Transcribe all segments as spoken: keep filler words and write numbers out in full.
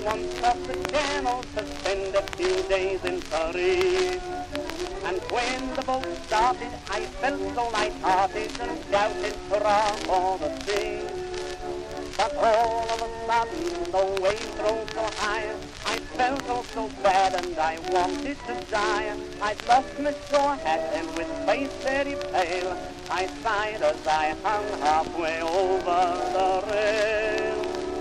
once off the channel to spend a few days in Paris. And when the boat started, I felt so light-hearted and shouted hurrah for the sea. But all of a sudden, the waves rose so high, I felt oh so bad and I wanted to die. I'd lost my straw hat and with face very pale, I sighed as I hung halfway over the rail.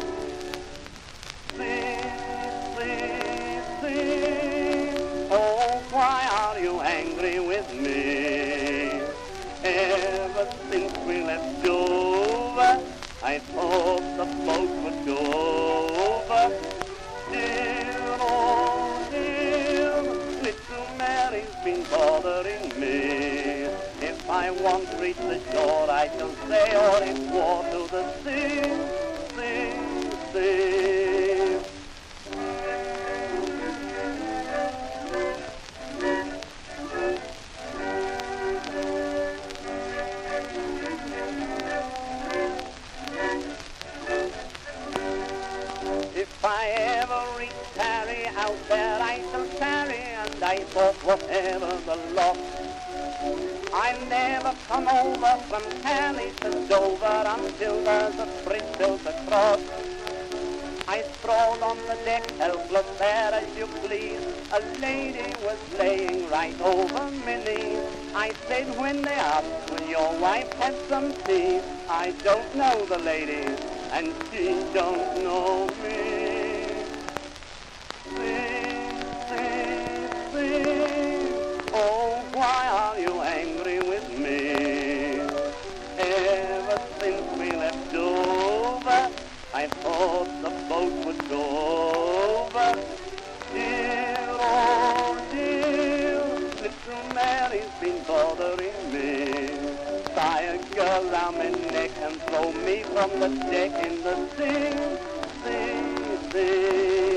Sea, sea, sea, oh why are you angry with me? Ever since we left Dover, I thought the boat would go over. Dear, oh dear, little Mary's been bothering me. If I once reach the shore, I shall sail in war to the sea, sea, sea. If I ever reach Harry out there, I shall tarry, and I thought whatever the loss, I'll never come over from Cali to Dover until there's a bridge built across. I sprawled on the deck, helpless there as you please. A lady was laying right over me knees. I said when they asked, will your wife have some tea? I don't know the lady, and she don't know me. Sing, sing, sing, oh why are you angry with me? Ever since we left Dover, I thought the boat would go over. Dear, oh dear, little Mary's been bothering me. Tie a girl round my neck and throw me from the deck in the sea, sea, sea.